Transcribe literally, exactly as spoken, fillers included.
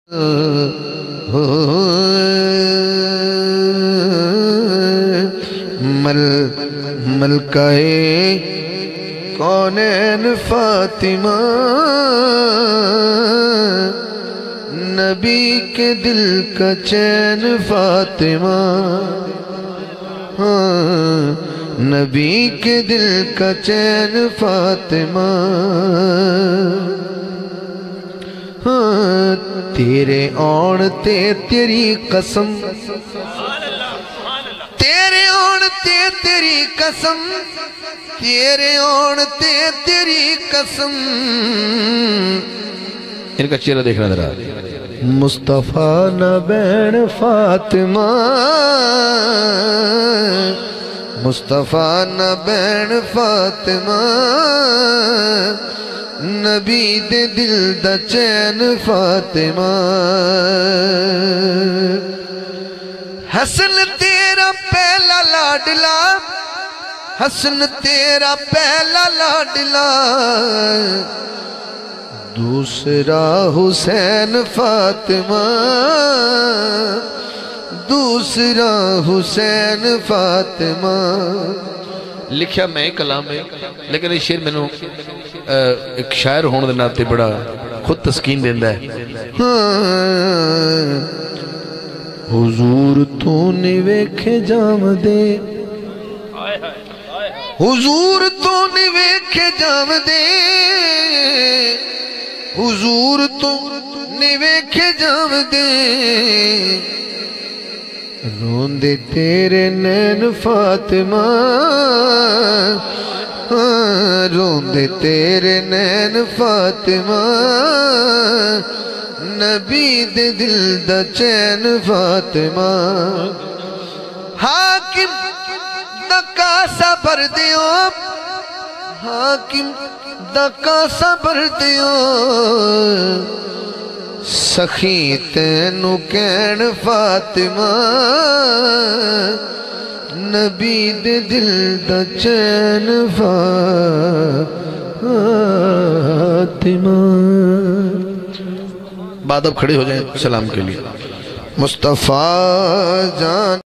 مل ملکہ کونین فاطمہ نبی کے دل کا چین فاطمہ، نبی کے دل کا چین فاطمہ، تیرے آنتے تیری قسم، تیرے آنتے تیری قسم، تیرے آنتے تیری قسم۔ ان کا چہرہ دیکھنا ذرا، مصطفیٰ نہ بین فاطمہ، مصطفیٰ نہ بین فاطمہ، نبی دے دل دا چین فاطمہ۔ حسن تیرا پہلا لاڈلا، حسن تیرا پہلا لاڈلا، دوسرا حسین فاطمہ، دوسرا حسین فاطمہ۔ لکھیا میں کلام ہے، لیکن یہ شعر میں نے ایک شاعر ہونے دے ناتے بڑا خود تسکین دیندہ ہے۔ حضور تو نے ویکھے جام دے، حضور تو نے ویکھے جام دے، حضور تو نے ویکھے جام دے، روندے تیرے نین فاطمہ، روندے تیرے نین فاطمہ، نبی دے دل دا چین فاطمہ۔ حاکم دا کاسا بھر دیو، حاکم دا کاسا بھر دیو، سخی تینو کین فاطمہ، نبی دے دل دا چین فاطمہ۔ بعد اب کھڑے ہو جائیں سلام کے لیے۔ مصطفیٰ جان